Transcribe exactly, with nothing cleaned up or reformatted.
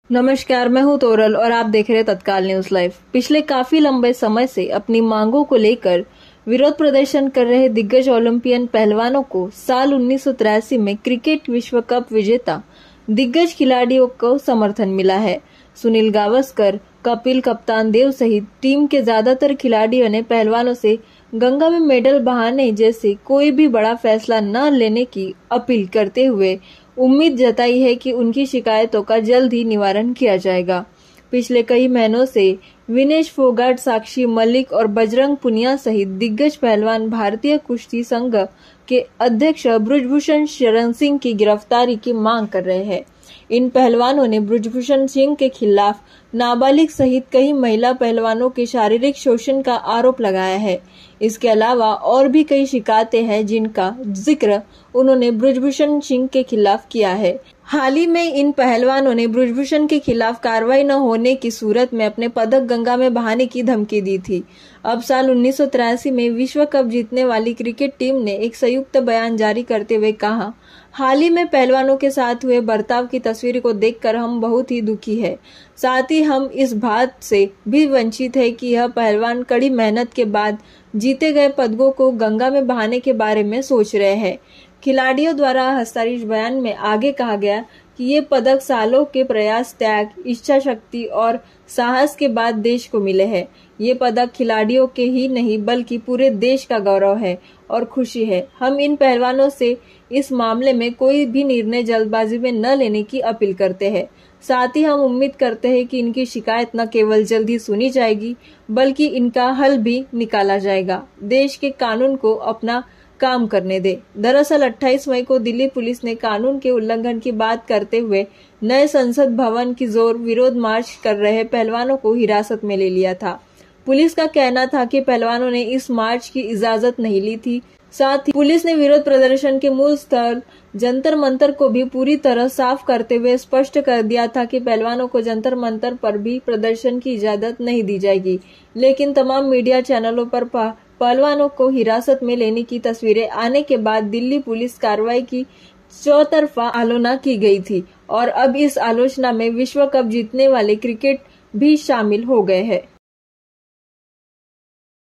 नमस्कार, मैं हूं तोरल और आप देख रहे हैं तत्काल न्यूज लाइव। पिछले काफी लंबे समय से अपनी मांगों को लेकर विरोध प्रदर्शन कर रहे दिग्गज ओलंपियन पहलवानों को साल उन्नीस सौ तिरासी में क्रिकेट विश्व कप विजेता दिग्गज खिलाड़ियों को समर्थन मिला है। सुनील गावस्कर, कपिल, कप्तान देव सहित टीम के ज्यादातर खिलाड़ियों ने पहलवानों से गंगा में मेडल बहाने जैसे कोई भी बड़ा फैसला न लेने की अपील करते हुए उम्मीद जताई है कि उनकी शिकायतों का जल्द ही निवारण किया जाएगा। पिछले कई महीनों से विनेश फोगाट, साक्षी मलिक और बजरंग पुनिया सहित दिग्गज पहलवान भारतीय कुश्ती संघ के अध्यक्ष ब्रजभूषण शरण सिंह की गिरफ्तारी की मांग कर रहे हैं। इन पहलवानों ने ब्रजभूषण सिंह के खिलाफ नाबालिग सहित कई महिला पहलवानों के शारीरिक शोषण का आरोप लगाया है। इसके अलावा और भी कई शिकायतें हैं जिनका जिक्र उन्होंने ब्रजभूषण सिंह के खिलाफ किया है। हाल ही में इन पहलवानों ने ब्रजभूषण के खिलाफ कार्रवाई न होने की सूरत में अपने पदक गंगा में बहाने की धमकी दी थी। अब साल उन्नीस सौ तिरासी में विश्व कप जीतने वाली क्रिकेट टीम ने एक संयुक्त बयान जारी करते हुए कहा, हाल ही में पहलवानों के साथ हुए बर्ताव की तस्वीर को देखकर हम बहुत ही दुखी है। साथ ही हम इस बात से भी वंचित है कि यह पहलवान कड़ी मेहनत के बाद जीते गए पदकों को गंगा में बहाने के बारे में सोच रहे हैं। खिलाड़ियों द्वारा हस्ताक्षरित बयान में आगे कहा गया कि ये पदक सालों के प्रयास, त्याग, इच्छा शक्ति और साहस के बाद देश को मिले हैं। ये पदक खिलाड़ियों के ही नहीं बल्कि पूरे देश का गौरव है और खुशी है। हम इन पहलवानों से इस मामले में कोई भी निर्णय जल्दबाजी में न लेने की अपील करते हैं। साथ ही हम उम्मीद करते हैं कि इनकी शिकायत न केवल जल्द ही सुनी जाएगी बल्कि इनका हल भी निकाला जाएगा। देश के कानून को अपना काम करने दे। दरअसल अट्ठाईस मई को दिल्ली पुलिस ने कानून के उल्लंघन की बात करते हुए नए संसद भवन की जोर विरोध मार्च कर रहे पहलवानों को हिरासत में ले लिया था। पुलिस का कहना था कि पहलवानों ने इस मार्च की इजाजत नहीं ली थी। साथ ही पुलिस ने विरोध प्रदर्शन के मूल स्थल जंतर मंतर को भी पूरी तरह साफ करते हुए स्पष्ट कर दिया था कि पहलवानों को जंतर मंतर पर भी प्रदर्शन की इजाजत नहीं दी जाएगी। लेकिन तमाम मीडिया चैनलों पर पहलवानों को हिरासत में लेने की तस्वीरें आने के बाद दिल्ली पुलिस कार्रवाई की चौतरफा आलोचना की गई थी और अब इस आलोचना में विश्व कप जीतने वाले क्रिकेट भी शामिल हो गए हैं।